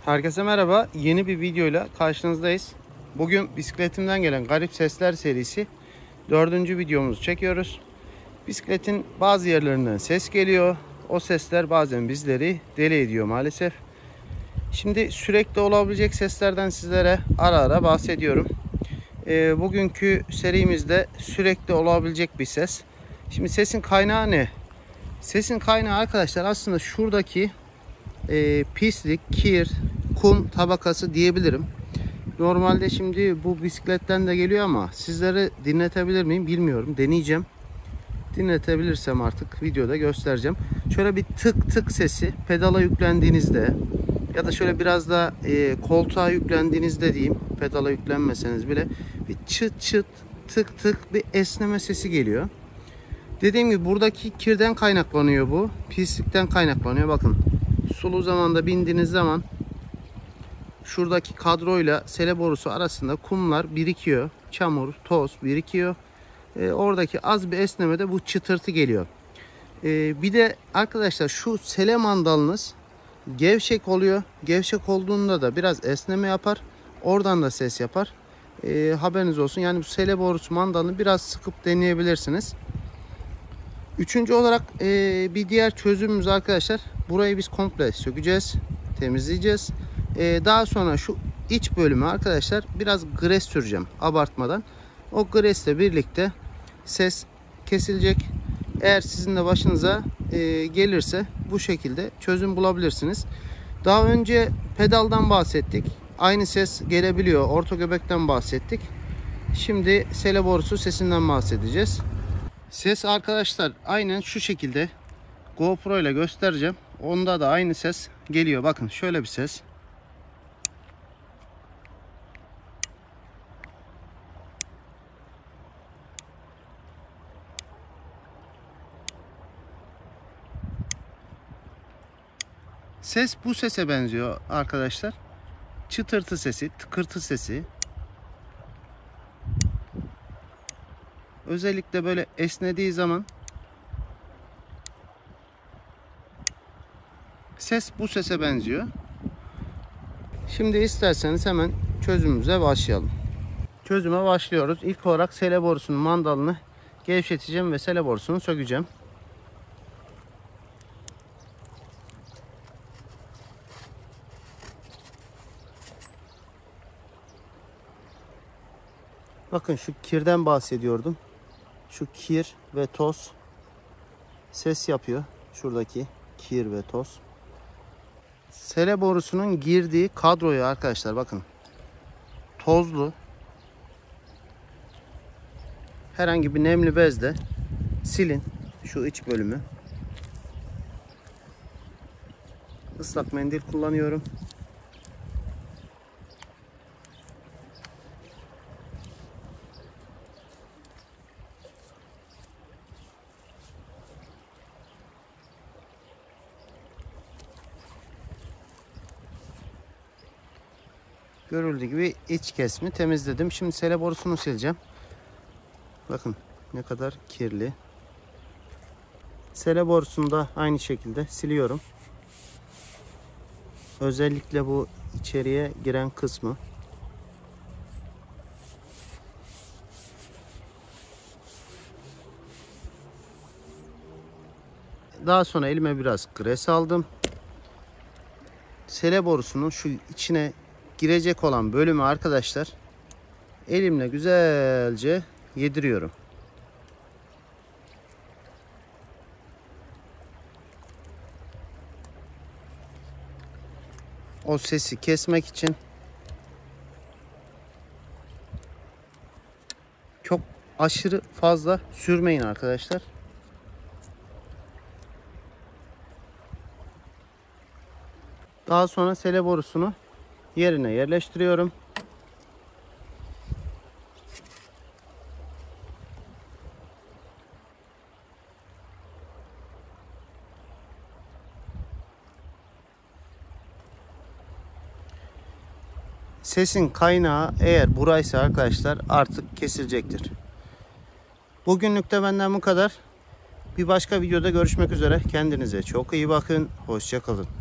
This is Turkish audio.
Herkese merhaba. Yeni bir videoyla karşınızdayız. Bugün bisikletimden gelen garip sesler serisi 4. videomuzu çekiyoruz. Bisikletin bazı yerlerinden ses geliyor. O sesler bazen bizleri deli ediyor maalesef. Şimdi sürekli olabilecek seslerden sizlere ara ara bahsediyorum. Bugünkü serimizde sürekli olabilecek bir ses. Şimdi sesin kaynağı ne? Sesin kaynağı arkadaşlar aslında şuradaki pislik, kir, kum tabakası diyebilirim. Normalde şimdi bu bisikletten de geliyor ama sizlere dinletebilir miyim bilmiyorum. Deneyeceğim. Dinletebilirsem artık videoda göstereceğim. Şöyle bir tık tık sesi pedala yüklendiğinizde ya da şöyle biraz da koltuğa yüklendiğinizde diyeyim, pedala yüklenmeseniz bile bir çıt çıt tık tık bir esneme sesi geliyor. Dediğim gibi buradaki kirden kaynaklanıyor bu. Pislikten kaynaklanıyor. Bakın sulu zamanda bindiğiniz zaman şuradaki kadroyla sele borusu arasında kumlar birikiyor. Çamur, toz birikiyor. Oradaki az bir esnemede bu çıtırtı geliyor. Bir de arkadaşlar şu sele mandalınız gevşek oluyor. Gevşek olduğunda da biraz esneme yapar. Oradan da ses yapar. Haberiniz olsun. Yani bu sele borusu mandalını biraz sıkıp deneyebilirsiniz. Üçüncü olarak bir diğer çözümümüz arkadaşlar. Burayı biz komple sökeceğiz. Temizleyeceğiz. Daha sonra şu iç bölümü arkadaşlar biraz gres süreceğim abartmadan. O gresle birlikte ses kesilecek. Eğer sizin de başınıza gelirse bu şekilde çözüm bulabilirsiniz. Daha önce pedaldan bahsettik. Aynı ses gelebiliyor. Orta göbekten bahsettik. Şimdi sele borusu sesinden bahsedeceğiz. Ses arkadaşlar aynen şu şekilde GoPro ile göstereceğim. Onda da aynı ses geliyor. Bakın şöyle bir ses. Ses bu sese benziyor arkadaşlar. Çıtırtı sesi, tıkırtı sesi. Özellikle böyle esnediği zaman ses bu sese benziyor. Şimdi isterseniz hemen çözümümüze başlayalım. Çözüme başlıyoruz. İlk olarak sele borusunun mandalını gevşeteceğim ve sele borusunu sökeceğim. Bakın şu kirden bahsediyordum. Şu kir ve toz ses yapıyor. Şuradaki kir ve toz. Sele borusunun girdiği kadroyu arkadaşlar bakın. Tozlu. Herhangi bir nemli bezle silin şu iç bölümü. Islak mendil kullanıyorum. Görüldüğü gibi iç kesimi temizledim. Şimdi sele borusunu sileceğim. Bakın ne kadar kirli. Sele borusunu da aynı şekilde siliyorum. Özellikle bu içeriye giren kısmı. Daha sonra elime biraz gres aldım. Sele borusunun şu içine girecek olan bölümü arkadaşlar elimle güzelce yediriyorum. O sesi kesmek için çok aşırı fazla sürmeyin arkadaşlar. Daha sonra sele borusunu yerine yerleştiriyorum. Sesin kaynağı eğer buraysa arkadaşlar artık kesilecektir. Bugünlük de benden bu kadar. Bir başka videoda görüşmek üzere. Kendinize çok iyi bakın. Hoşça kalın.